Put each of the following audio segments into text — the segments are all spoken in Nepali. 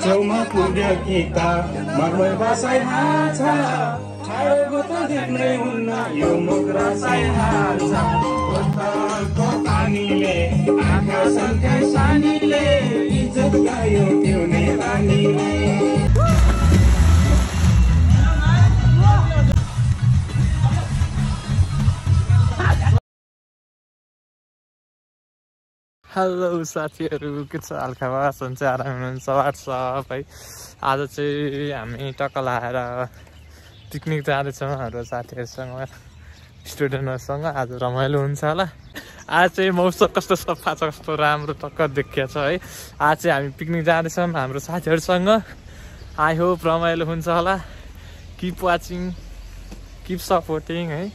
छेउमा पुग्यो गीता मर्मै बसाइ हाल्छ छाडेको त देख्नै हुन्न यो मुख रसाइ हाल्छ बोतलको पानीले आँखा सन्के सानीले इज्जत गायो पिउने पानीले हेलो साथीहरू के छ हालखबर सन्चै आराम हुनुहुन्छ वाट्सअप है आज चाहिँ हामी टक्क लाएर पिकनिक जाँदैछौँ हाम्रो साथीहरूसँग स्टुडेन्टहरूसँग आज रमाइलो हुन्छ होला आज चाहिँ मौसम कस्तो सफा छ कस्तो राम्रो टक्क देखिया छ है आज चाहिँ हामी पिकनिक जाँदैछौँ हाम्रो साथीहरूसँग आई होप रमाइलो हुन्छ होला किप वाचिङ किप सपोर्टिङ है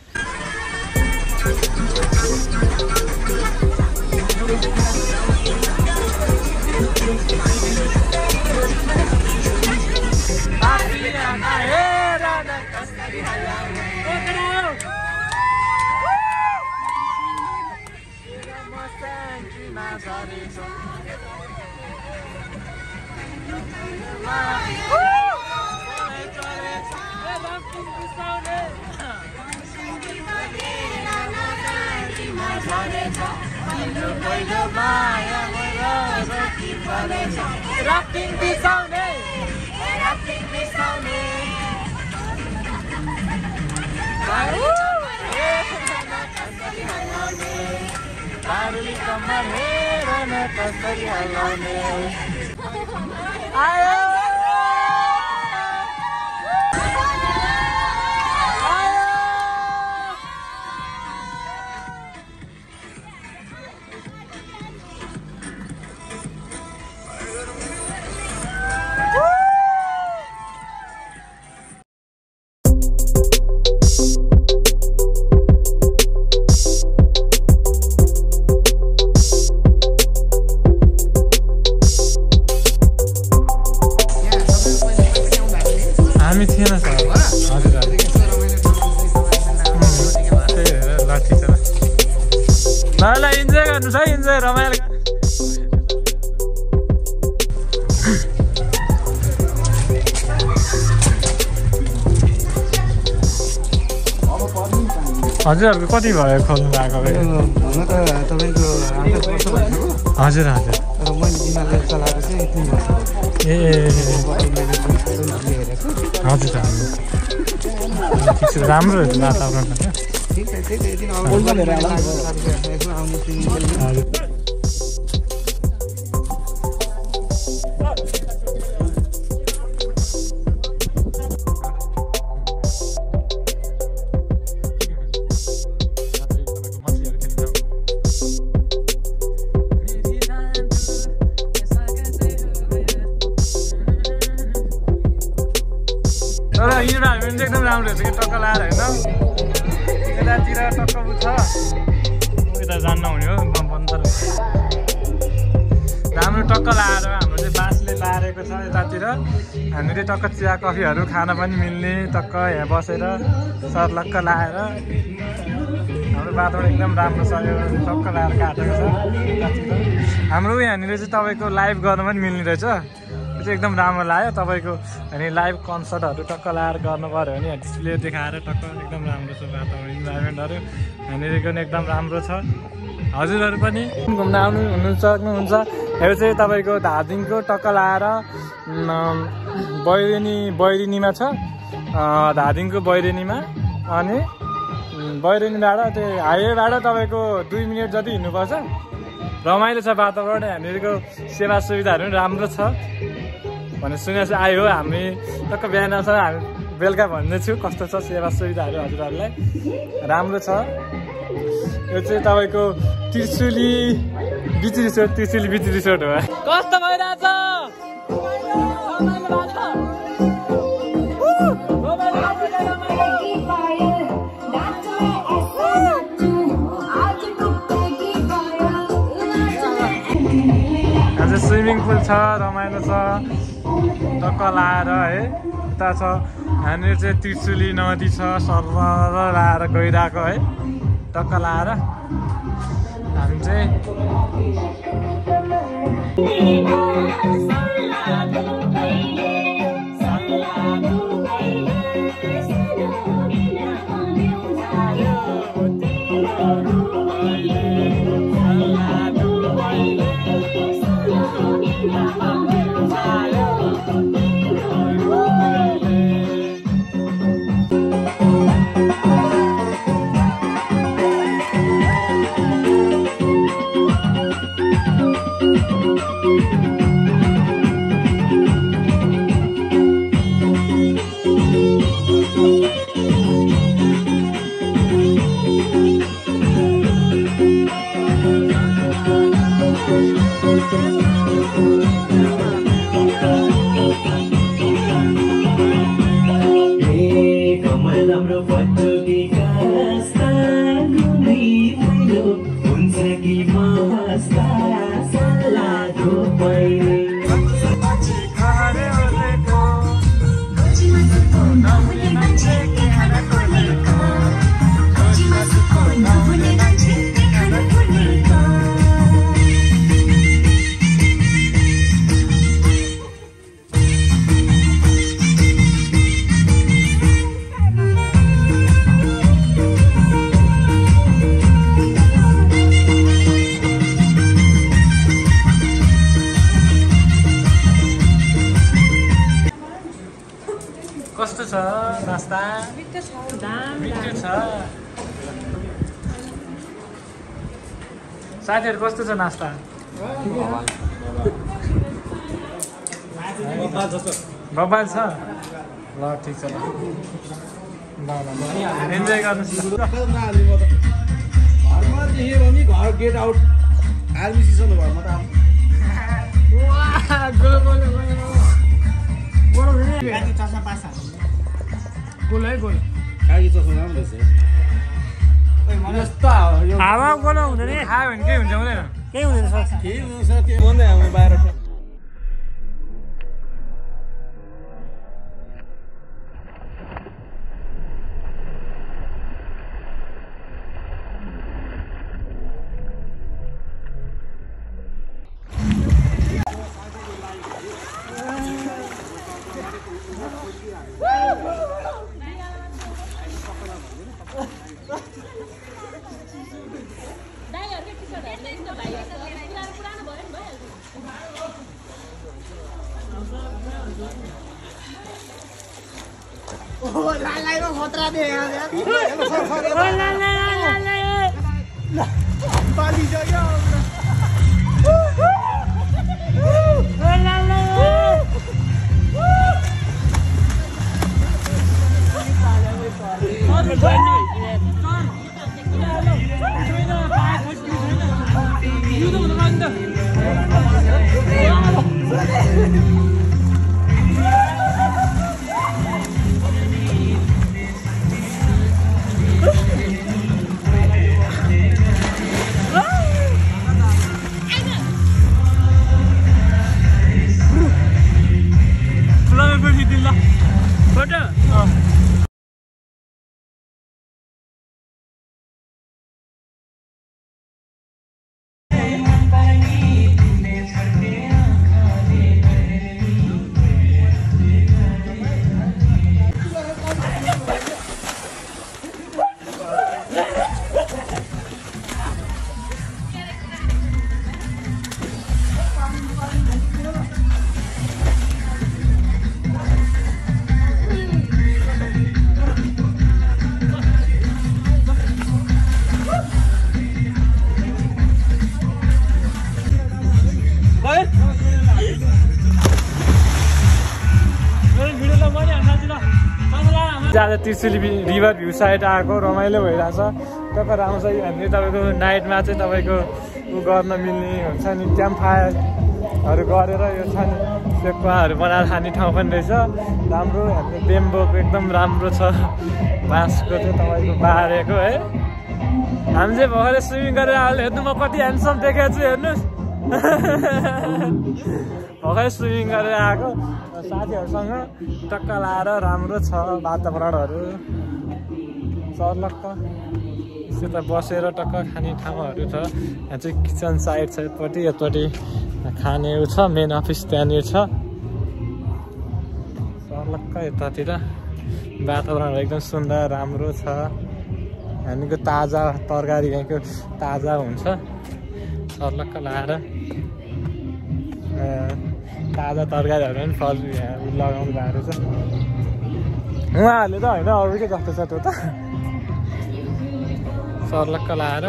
इन्जोय रमाइलो हजुरहरूको कति भयो खोल्नु भएको हजुर हजुर ए हजुर हजुर राम्रो वातावरण एकदम राम्रो छ कि टक्क लाएर होइन यतातिर टक्क छ यता जान्न हुने हो राम्रो टक्क लाएर हाम्रो चाहिँ बाँसले लारेको छ यतातिर हामीले टक्क चिया कफीहरू खान पनि मिल्ने टक्क यहाँ बसेर सर्लक्क लाएर हाम्रो वातावरण एकदम राम्रो छ यो टक्क लाएर काटेको छ यतातिर हाम्रो यहाँनिर चाहिँ तपाईँको लाइभ गर्न पनि मिल्ने रहेछ एकदम राम्रो लाग्यो तपाईँको अनि लाइभ कन्सर्टहरू टक्क लाएर गर्नु पऱ्यो भने डिस्प्ले देखाएर टक्क एकदम राम्रो छ वातावरण इन्भाइरोमेन्टहरू यहाँनिरको पनि एकदम राम्रो छ हजुरहरू पनि घुम्न आउनु सक्नुहुन्छ यो चाहिँ तपाईँको धादिङको टक्क लाएर बैरिनीमा छ धादिङको बैरिनीमा अनि बैरिनीबाट त्यो हाइवेबाट तपाईँको 2 मिनट जति हिँड्नुपर्छ रमाइलो छ वातावरण यहाँनिरको सेवा सुविधाहरू पनि राम्रो छ भने सुनेर चाहिँ आयो हामी टक्क बिहान छ हामी बेलुका भन्दैछु कस्तो छ सेवा सुविधाहरू हजुरहरूलाई राम्रो छ यो चाहिँ तपाईँको त्रिशुली बिच रिसोर्ट हो कस्तो भइरहेछ स्विमिङ पुल छ रमाइलो छ टक्क लाएर है यता छ यहाँनिर चाहिँ त्रिशुली नदी छ सरर लाएर गइरहेको है टक्क लाएर हामी चाहिँ कस्तो छ नास्ता? मिठो छ। साथीहरू कस्तो छ नास्ता? बबाल छ? ल ठिक छ ल इन्जोय गर्नुहोस् न। घरमा देख्यो भने घर गेट आउट आर्मी सिजन घरमा त हावा गोलो हुँदैन खायो भने केही हुन्छ हुँदैन? केही हुँदैन सर। केही हुँदैन सर, के भन्दै हामी बाहिर आज त्रिशुली रिभर भ्यू साइड आएको रमाइलो भइरहेछ। टक्क राम्रो छ। हामीले तपाईँको नाइटमा चाहिँ तपाईँको उ गर्न मिल्ने हुन्छ नि, क्याम्प फायरहरू गरेर यो छ नि सेक्वाहरू बनाएर खाने ठाउँ पनि रहेछ। राम्रो हाम्रो बेम्बोको एकदम राम्रो छ। बाँसको चाहिँ तपाईँको बारेको है। हामी चाहिँ भर्खरै स्विमिङ गरेर आएर हेर्नु म कति ह्यान्डसम देखेको छु हेर्नुहोस्। भर्खरै स्विमिङ गरेर आएको साथीहरूसँग टक्क लाएर राम्रो छ वातावरणहरू। सर्लक्क यता बसेर टक्क खाने ठाउँहरू छ। यहाँ चाहिँ किचन साइड छ यतापट्टि, यतापट्टि खाने उ छ। मेन अफिस त्यहाँनिर छ सर्लक्क यतातिर। वातावरण एकदम सुन्दर राम्रो छ। हामीको ताजा तरकारी यहाँको ताजा हुन्छ। सर्लक्क लाएर ताजा तरकारीहरू पनि फल यहाँ लगाउनु भएको रहेछ। उहाँहरूले त होइन अरूकै जस्तो छ त्यो त। सर्लक्क लाएर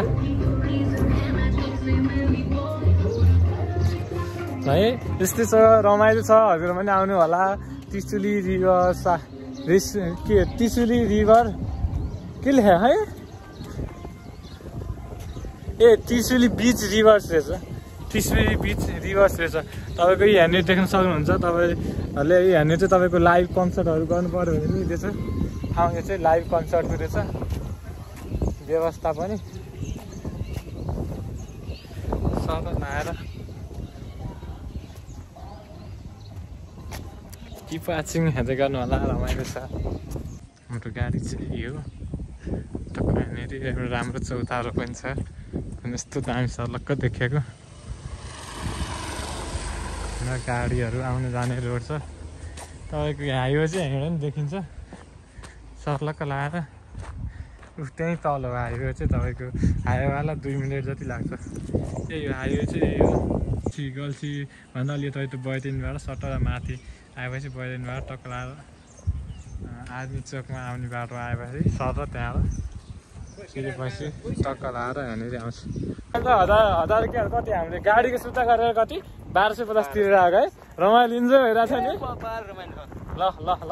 है यस्तै छ, रमाइलो छ। हजुर पनि आउनु होला। त्रिशुली रिभर के त्रिशुली रिभर के लेख्यो है? ए त्रिशुली बिच रिभर्स रहेछ। त्रिशुली बिच रिभर्स रहेछ। तपाईँको यहाँनिर देख्न सक्नुहुन्छ। तपाईँहरूले यहाँनिर चाहिँ तपाईँको लाइभ कन्सर्टहरू गर्नु पऱ्यो भने नि त्यो चाहिँ ठाउँ यो चाहिँ लाइभ कन्सर्टको रहेछ व्यवस्था पनि। सर नआएर किप वाचिङ हेर्दै गर्नु होला। रमाइलो छ। हाम्रो गाडी चाहिँ यो टक्क यहाँनिर एउटा राम्रो चौतारो पनि छ। यस्तो दामी सर्लक्क देखेको। गाडीहरू आउनु जाने रोड छ। तपाईँको हाइवे चाहिँ यहाँबाट पनि देखिन्छ। सर्लक्क लाएर त्यहीँ तल हाइवे चाहिँ तपाईँको हाइवेवाला 2 मिनट जति लाग्छ। यही हाइवे चाहिँ यही हो। गल्छी भन्दा अलि तपाईँ बैतडीबाट सटर माथि आएपछि बैतडीबाट टक्क लाएर आर्मी चोकमा आउने बाटो आएपछि सर त्यहाँबाट सिधैपछि टक्क लाएर यहाँनिर आउँछ। हजार के कति हामीले गाडीको सुत्ता गरेर कति 1250 तिरेर आएको है। रमाइलो इन्जोय भइरहेको छ नि। ल ल ल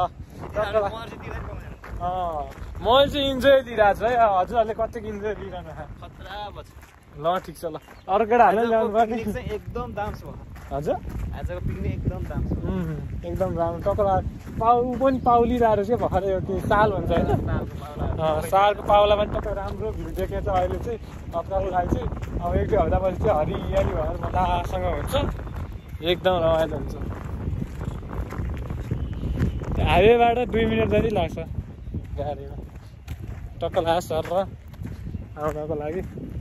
मैले चाहिँ इन्जोय दिइरहेको छु है। हजुरहरूले कतिको इन्जोय दिइरहनु ल ठिक छ। ल अरू केटाहरूले ल्याउनु पर्ने एकदम दाम छ हजुर। आजको पिकनिक एकदम दाम छ। एकदम राम्रो। टक्क पाउ पनि पाउलिरहेको रहेछ भर्खर। यो के साल भन्छ होइन? सालको पाउला पनि टक्क राम्रो भ्यू देखेको छ अहिले चाहिँ। टक्कको लागि चाहिँ अब 1-2 हप्तापछि चाहिँ हरियाली भएर मजासँग हुन्छ। एकदम रमाइलो हुन्छ। हाइवेबाट 2 मिनट जति लाग्छ गाडीमा। टक्क लाग्यो सर र आउनको लागि।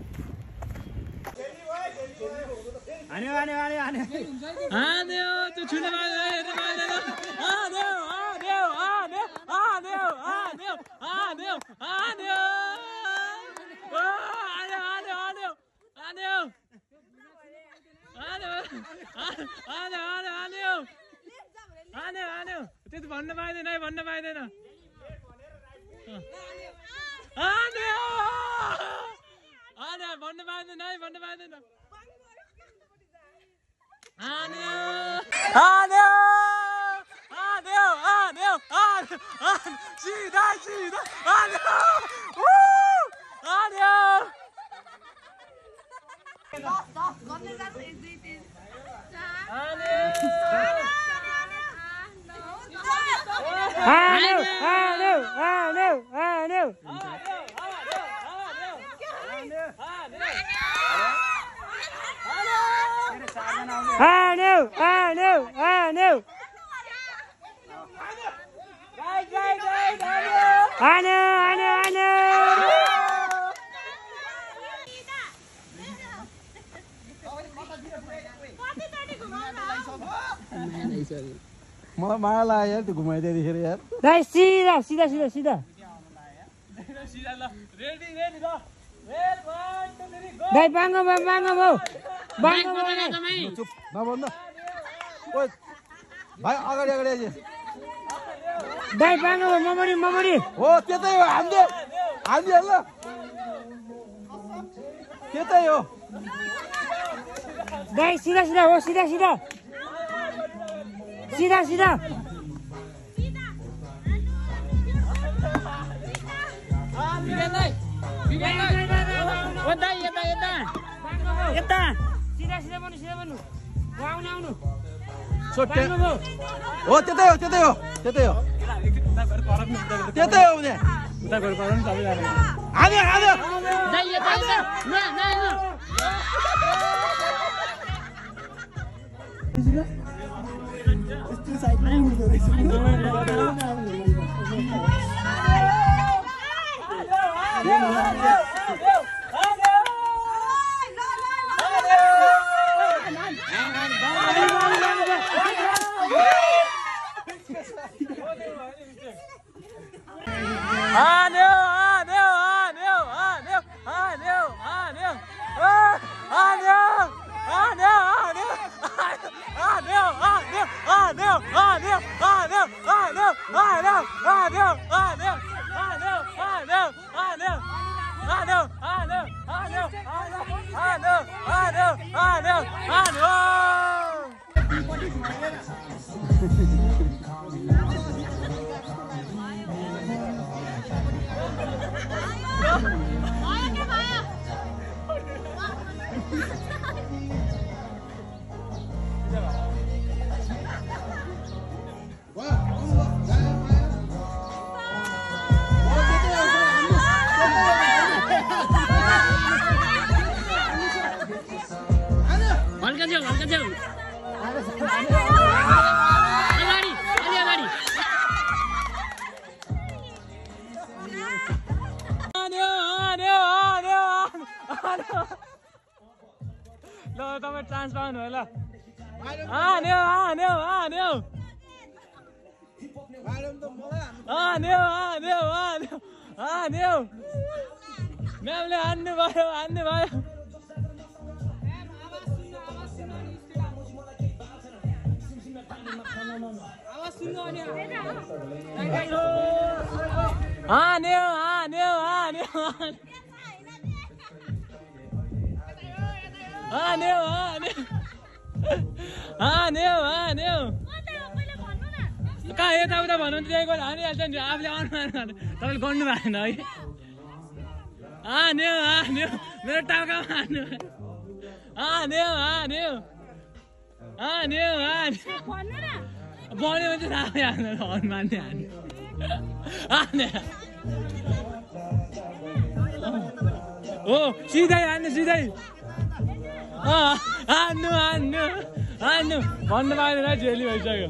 त्यो छुने त्यति भन्न पाइँदैन है। भन्न पाइँदैन। भन्न पाइँदैन है। भन्न पाइँदैन। सीधा सीधा मलाई माया लाग्यो यार त्यो घुमाइदिएर यार। सीधा सीधा सीधा सीधा भाइ बाङ्गो भाउ बाङ्गो भाउ बाङ्गो चुप नभन्दा ओइ भाइ अगाडि अगाडि आइज भाइ बाङ्गो भाउ ममरी ममरी हो त्यतै हो। हान्दिए ल त्यतै हो। भाइ सिधा सिधा हो। सिधा सिधा सीधा सीधा यता सिधा सिधा बन्नु सिधा बन्नु आउनु आउनु हो त्यतै हो त्यतै हो त्यतै हो त्यतै हो भने उता गएर पाउनु नि सबैजना। हान्यो हान्यो दाइ यता यता न न हल्का जाऊ अगाडि अलि अगाडि ल तपाईँ चान्स पाउनु हो ल म्यामले हान्नु भयो कहाँ यताउता भन्नु त्यही गएर हानिहाल्छ नि आफूले अनुहार तपाईँले गर्नु भएन है हान्यो मेरो टाउकामा हान्यो बढ्यो भने चाहिँ आफै हान्नु हनुमानले हान्यो हो सिधै हान्नु भन्नु पाएन झेली भइसक्यो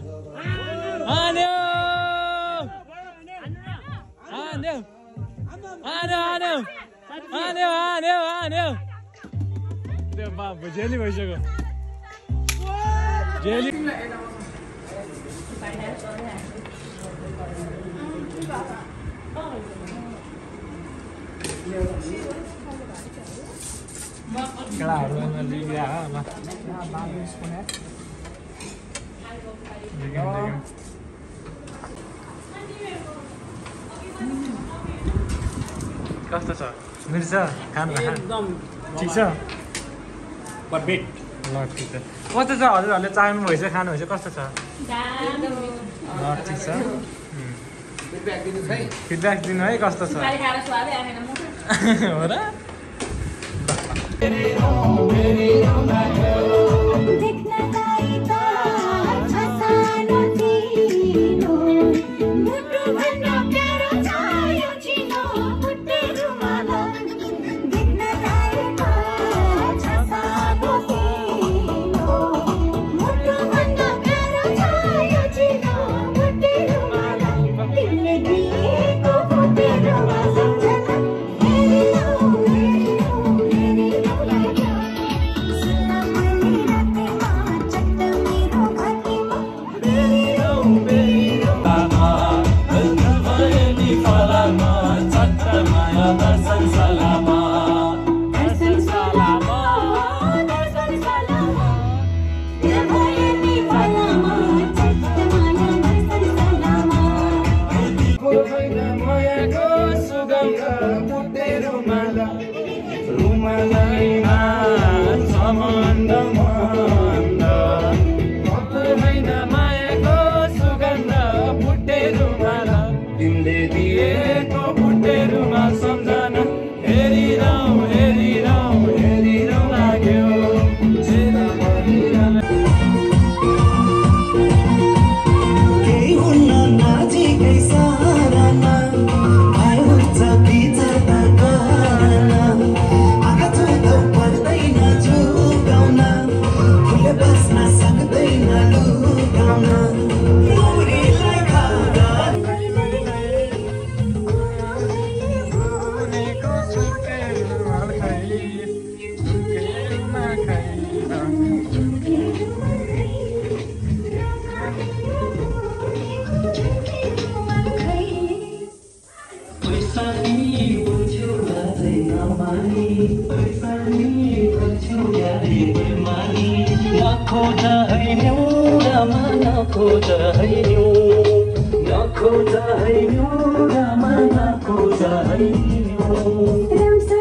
त्यो बाबु झेली भइसक्यो झेली केटाहरू कस्तो छ मिर्छ खानु एकदम ठिक छ पर्फेक्ट ल ठिक छ कस्तो छ हजुरहरूले चाहनु भएछ खानु भएछ कस्तो छ ल ठिक छ फिडब्याक दिनु है कस्तो छ हो र Ramsa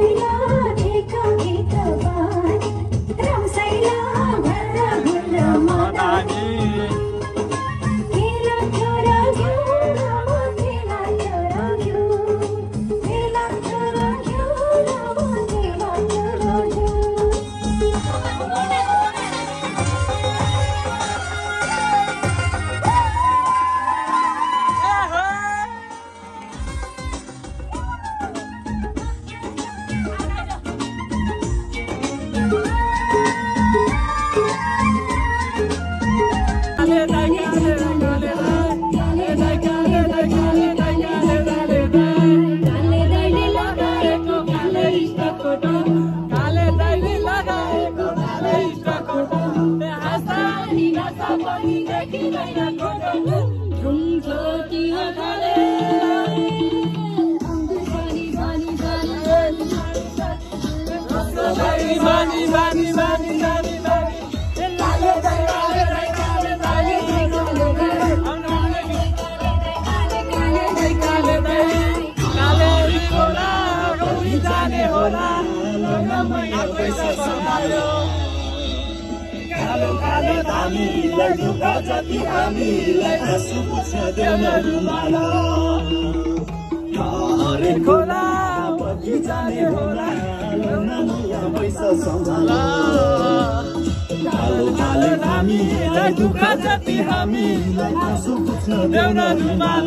पैसा सम्हाल्यो कालो कालो धामीलाई दुःख जति हामीलाई आँसु पुछ्न देउन रुमाल हरेक खोला पछि जाने होला पैसा सम्हाल कालो कालो धामीलाई दुःख जति हामीलाई आँसु पुछ्न देउन रुमाल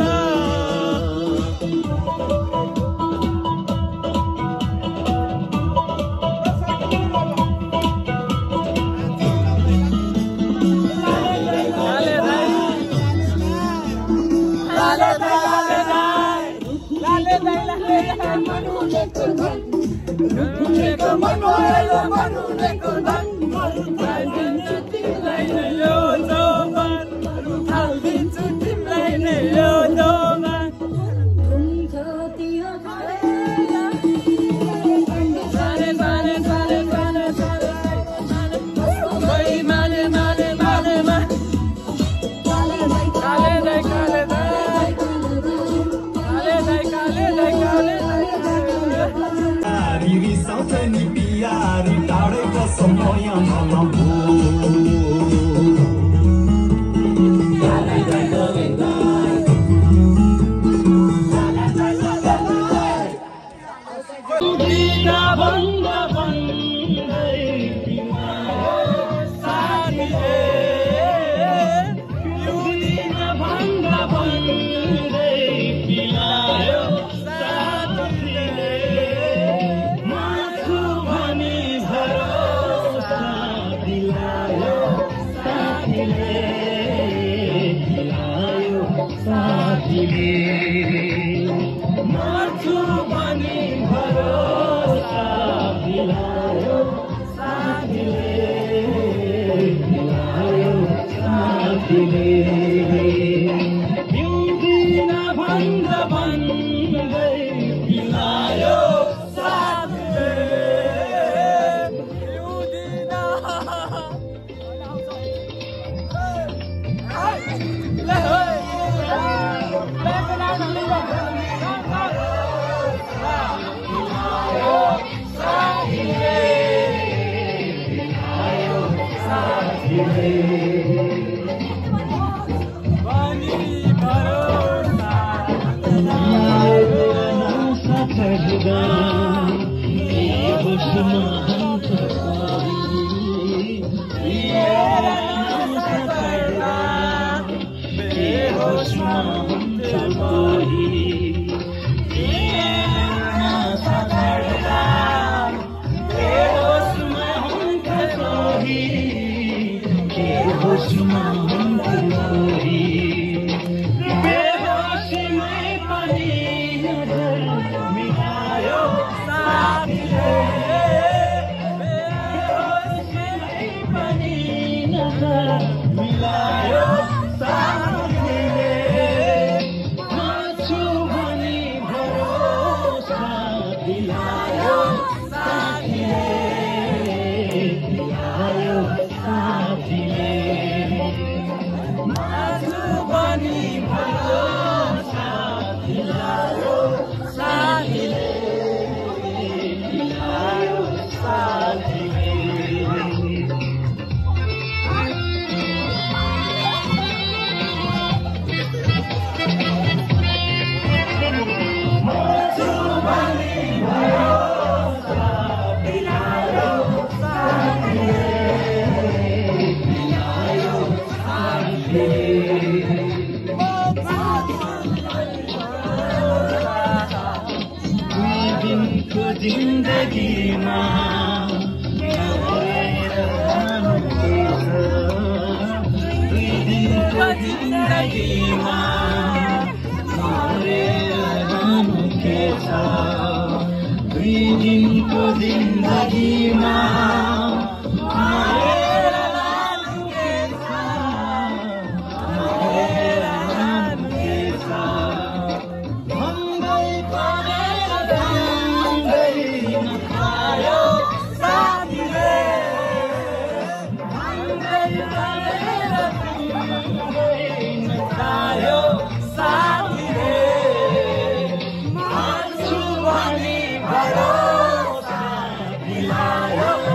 भरोसा दिलायो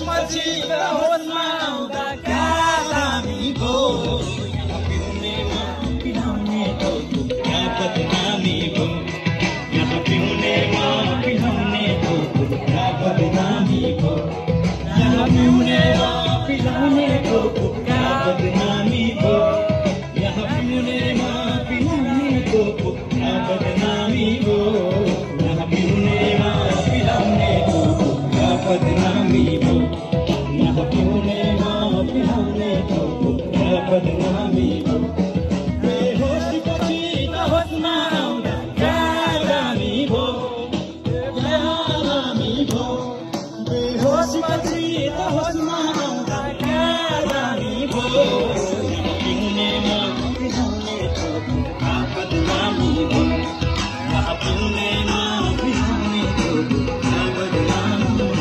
पछि त होसमा आउँदा क्या दामी भो यहाँ पिउनेमा पिलाउने टाउको क्या बदनामी भो यहाँ पिउनेमा पिलाउने टाउको क्या बदनामी भो यहाँ पिउनेमा पिलाउने टाउको क्या बदनामी भो यहाँ पिउनेमा पिलाउने टाउको क्या बदनामी भो यहाँ पिउनेमा पिलाउने टाउको क्या बदनामी भो यहाँ पिउनेमा पिलाउने टाउको क्या बदनामी भो बेहोसी पछि त होसमा आउँदा क्या दामी भो क्या दामी भो बेहोसी पछि त होसमा आउँदा क्या दामी भो यहाँ पिउनेमा पिलाउने टाउको क्या बदनामी भो यहाँ पिउनेमा पिलाउने टाउको क्या बदनामी भो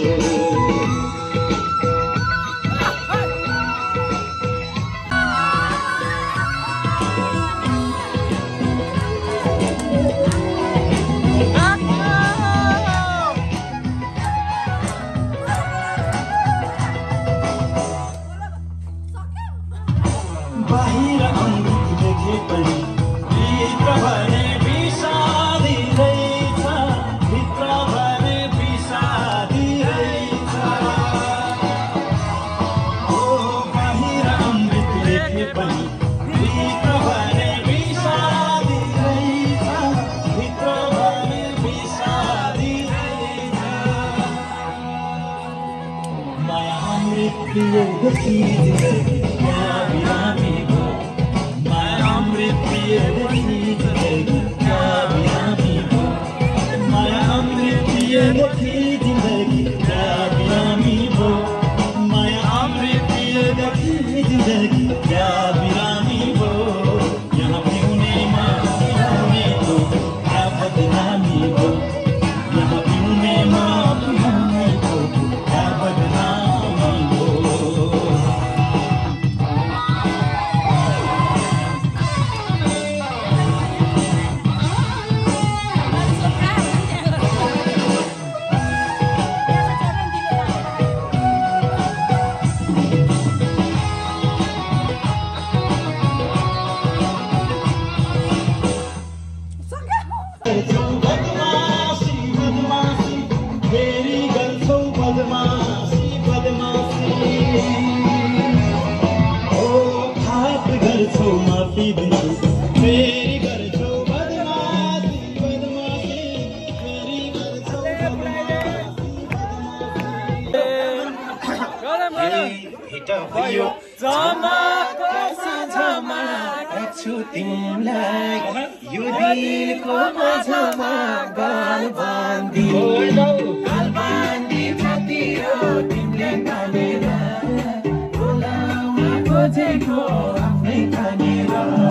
बाहिर अमृत देखे पनि भित्र भने विषादी रहेछ भित्र भने विषादी रहेछ ओ बाहिर अमृत देखे पनि भित्र भने विषादी रहेछ भित्र भने विषादी रहेछ माया अमृत पिएदेखि जिन्दगी क्या बिरामी भो माया अमृत पिएदेखि जिन्दगी क्या बिरामी भो माया अमृत पिएदेखि जिन्दगी क्या बिरामी भो माया अमृत पिएदेखि जिन्दगी क्या बिरामी भो यहाँ पिउनेमा पिलाउने भो क्या बदनामी भो यहाँ पिउनेमा पिलाउने भो क्या बदनामी भो बदमासी बदमासी फेरि गर्छौ बदमासी बदमासी ओ खाप गर्छौ माफी दिन्छु फेरि गर्छौ बदमासी बदमासी फेरि गर्छौ हिट भयो जमाको साँझमा छु तिमीलाई यो दिलको माझमा गाल बाँधी जाति हो तिमीले तानेर बोलाउन खोजेको आफ्नै तानेर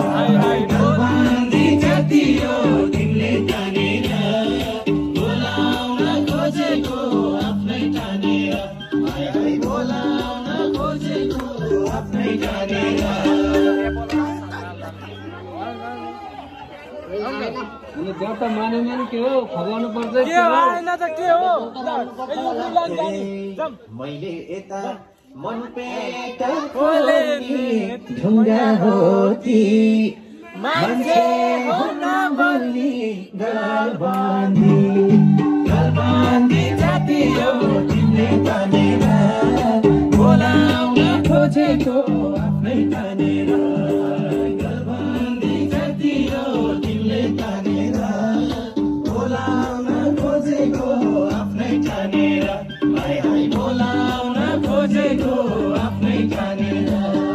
बाँधी जाति हो तिमीले तानेर बोलाउन खोजेको आफ्नै तानेर बोलाउन खोजेको आफ्नै तानेर जब त मानेन के हो फलाउनु पर्छ के आएन त के हो मैले यता मन पेट खोले ढुङ्गा हो ती मान्छे हुन बोल्ने गाल बाँधी जाति हो तिमीले तानेर बोलाउन खोजेको आफ्नै तानेर गाल बाँधी जाति हो तिमीले तानेर बोलाउन खोजेको आफ्नै तानेर हाय हाय बोलाउन खोजेको आफ्नै तानेर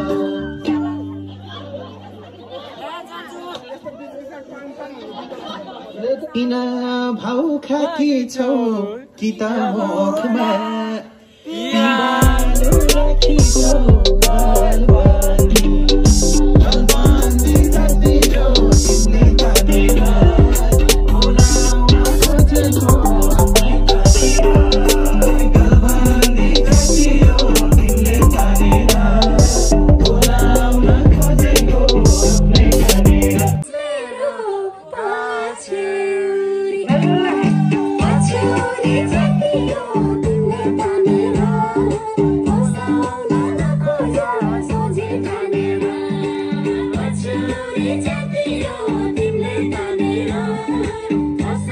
किन भाउ खाकी छौ कि त मुखमा पिँडालु राखी छौ गाल बाँधी जाति हो तिमीले तानेर बोलाउन खोजेको आफ्नै तानेर गाल बाँधी जाति हो तिमीले तानेर बोलाउन खोजेको आफ्नै तानेर पछौरी जाति हो तिमीले तानेर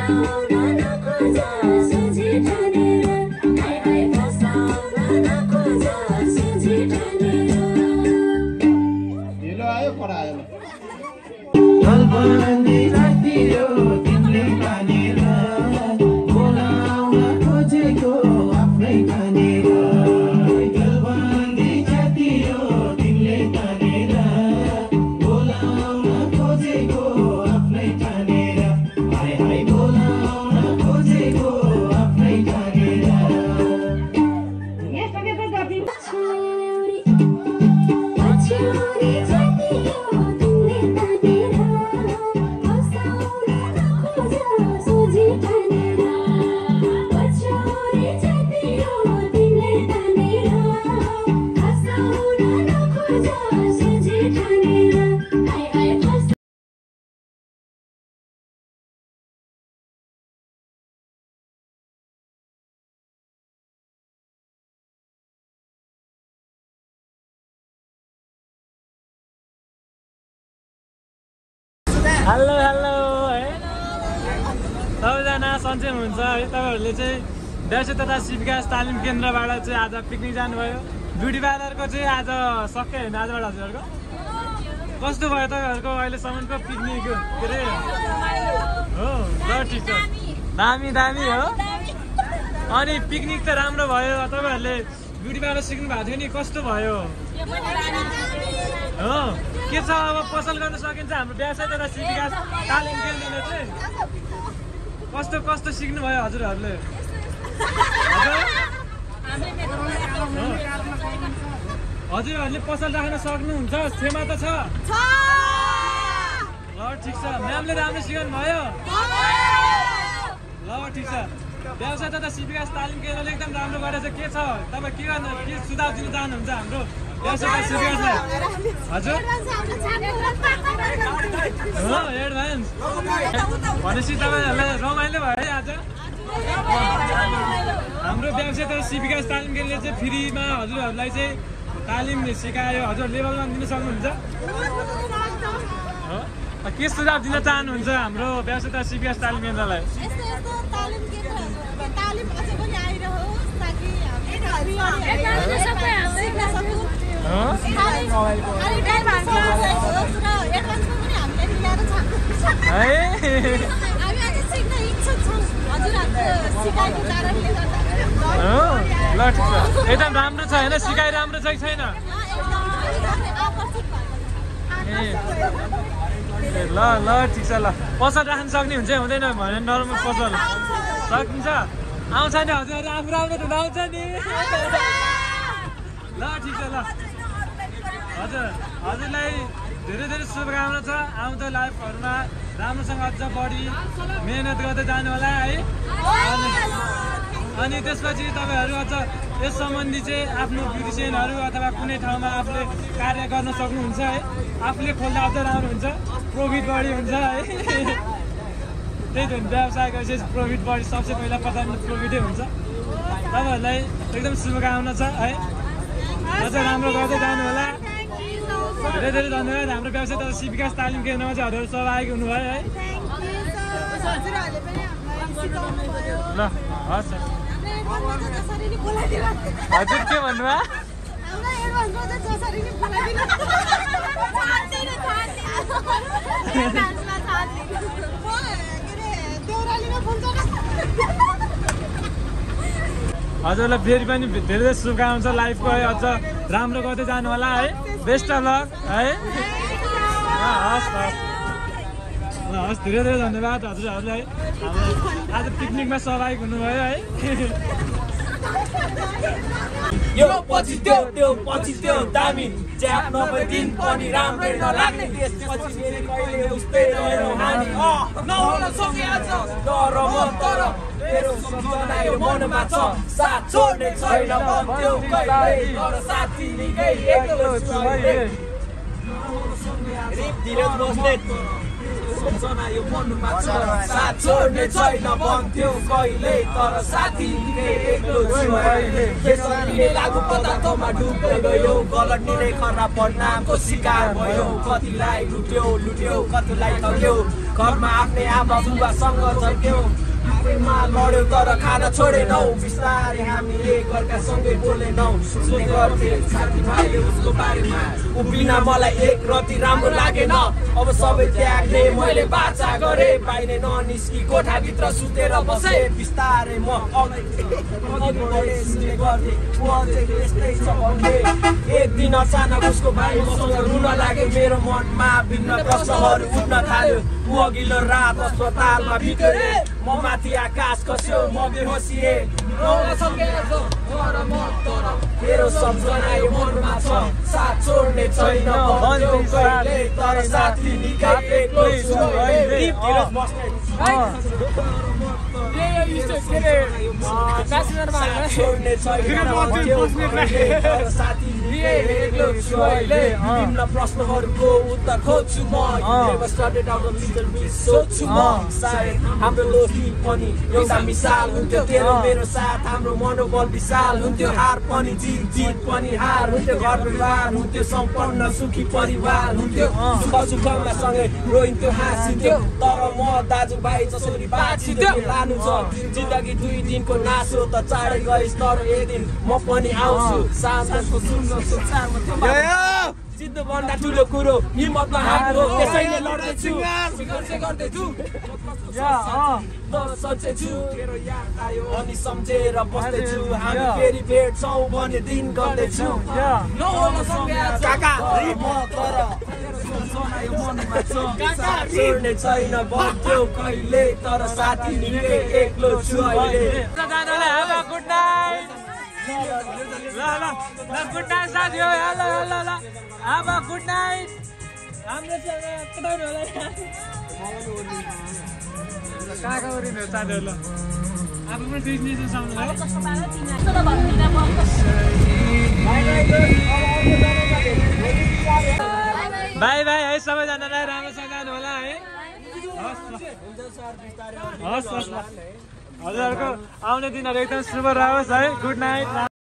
हेलो हेलो है सबैजना सन्चै हुनुहुन्छ है तपाईँहरूले चाहिँ देउसी तथा शिव विकास तालिम केन्द्रबाट चाहिँ आज पिकनिक जानुभयो ब्युटी पार्लरको चाहिँ आज सके होइन आजबाट हजुरहरूको कस्तो भयो तपाईँहरूको अहिलेसम्मको पिकनिक के अरे हो ल ठिक छ दामी दामी हो अनि पिकनिक त राम्रो भयो तपाईँहरूले ब्युटी पार्लर सिक्नु भएको थियो नि कस्तो भयो हो के छ अब पसल गर्न सकिन्छ हाम्रो व्यवसाय तथा शिव विकास तालिम केन्द्रले चाहिँ कस्तो कस्तो सिक्नु भयो हजुरहरूले हजुरहरूले पसल राख्न सक्नुहुन्छ क्षमता छ ल ठिक छ म्यामले राम्रो सिकाउनु भयो ल ठिक छ व्यवसाय तथा शिव विकास तालिम केन्द्रले एकदम राम्रो गरेछ के छ तपाईँ के गर्न के सुझाव दिन चाहनुहुन्छ हाम्रो व्यवसाय तथा शिव विकासलाई हजुर एडभान्स भनेपछि तपाईँहरूलाई रमाइलो भयो है आज हाम्रो व्यवसाय तथा शिव विकास तालिम केन्द्रले चाहिँ फ्रीमा हजुरहरूलाई चाहिँ तालिम सिकायो हजुर लेभलमा दिन सक्नुहुन्छ के सुझाव दिन चाहनुहुन्छ हाम्रो व्यवसाय तथा शिव विकास तालिम केन्द्रलाई ल ठिक छ एकदम राम्रो छ होइन सिकाइ राम्रो छ कि छैन ल ल ठिक छ ल पसल राख्न सक्ने हुन्छ हुँदैन भने नर्मल पसल सकिन्छ आउँछ नि हजुरहरू आफू राम्रो त आउँछ नि ल ठिक छ ल हजुर हजुरलाई धेरै धेरै शुभकामना छ आउँदो लाइफहरूमा राम्रोसँग अझ बढी मेहनत गर्दै जानु होला है अनि त्यसपछि तपाईँहरू अझ यस सम्बन्धी चाहिँ आफ्नो ब्युटिसियनहरू अथवा कुनै ठाउँमा आफूले कार्य गर्न सक्नुहुन्छ है आफूले खोल्दा अझ राम्रो हुन्छ प्रफिट बढी हुन्छ है त्यही त व्यवसाय गरेपछि प्रफिट बढी सबसे पहिला प्रधान प्रफिटै हुन्छ तपाईँहरूलाई एकदम शुभकामना छ है अझ राम्रो गर्दै जानु होला धेरै धेरै धन्यवाद हाम्रो व्यवसाय तथा शिव विकास तालिम केन्द्रमा चाहिँ हजुरहरू सहभागी हुनुभयो है ल हस् हजुर के भन्नुभयो हजुरलाई फेरि पनि धेरै शुभकामना छ लाइफको है अझ राम्रो गर्दै जानु होला है बेस्ट अफ लक है हस् हस् ल हस् धेरै धेरै धन्यवाद हजुरहरूलाई आज पिकनिकमा सहभागी हुनुभयो है यो पछि त्यो पछि त्यो दामी च्याप नभए दिन पनि राम्रै नलाग्ने त्यसपछि फेरि कहिले उस्तै रह्यो हानी नहुन सकिहाल्छ तर म तर मेरो सम्झना यो मनमा छ साथ छोड्ने छैन भन्थ्यो कहिले तर साथी निकै एक्लो छु अहिले धीरज बस्नेत सम्झना यो मनमा छ साथ छोड्ने छैन भन्थ्यो कहिले तर साथी एक्लो छु अहिले बेसरीले लागु पदार्थमा डुब्दै गयो गलत निर्णय खराब परिणामको शिकार भयो कतिलाई लुट्यो कतिलाई ठग्यो घरमा आफ्नै आमा बुबासँग झर्क्यो आफैमा लड्यो तर खाना छोडेनौ बिस्तारै हामी एकअर्कासँगै बोलेनौ सुन्ने गर्थे साथीभाइले उसको बारेमा उभिना मलाई एक रति राम्रो लागेन अब सबै त्याग्ने मैले बाचा गरे पाइने ननिस्की कोठाभित्र सुतेर बसे बिस्तारै म अघि बढे सुन्ने गर्थे यस्तै छ भन्ने एक दिन अचानक उसको भाइ मसँग रुन लाग्यो मेरो मनमा भिन्न प्रश्नहरू उठ्न थाल्यो ऊ अघिल्लो रात अस्पतालमा बिग्रे म माथि आकाश खस्यो म बेहोसिए मेरो सम्झना यो मनमा छ साथ छोड्ने छैन भन्थ्यो कहिले तर साथी निकै एक्लो छु अहिले छोड्ने छैन भन्थ्यो साथी विभिन्न प्रश्नहरूको उत्तर खोज्छु म सोध्छु म सायद हाम्रो दोस्ती पनि एउटा मिसाल हुन्थ्यो तेरो मेरो साथ हाम्रो मनोबल विशाल हुन्थ्यो हार पनि जित पनि हार हुन्थ्यो घर परिवार हुन्थ्यो सम्पन्न सुखी परिवार हुन्थ्यो सुखमा सँगै रोइन्थ्यो हाँसिन्थ्यो तर म दाजुभाइ जसरी बाँचिन्थ्यो लानु छ जिन्दगी 2 दिनको नासो त चाँडै गइस् तर एक दिन म पनि आउँछु साँझको सुन्न संसारमा जित्नु भन्दा ठुलो कुरो हिम्मतमा हार्नु त्यसैले लड्दैछु सङ्घर्ष गर्दैछु सोच्दैछु मेरो याद आयो अनि सम्झेर बस्दैछु हामी फेरि भेट्छौँ भन्ने दिन गर्दैछु काका छोड्ने छैन भन्थ्यो कहिले तर साथी निकै एक्लो छु अहिले गुड नाइट गुड नाइट साथी ल अब गुड नाइट हाम्रो कहाँ ओरिनु साथीहरू ल अब पनि बिजनेस बाई बाई है सबैजनालाई राम्रोसँग जानु होला है हस् हजुरहरूको आउने दिनहरू एकदम शुभ रहोस् है गुड नाइट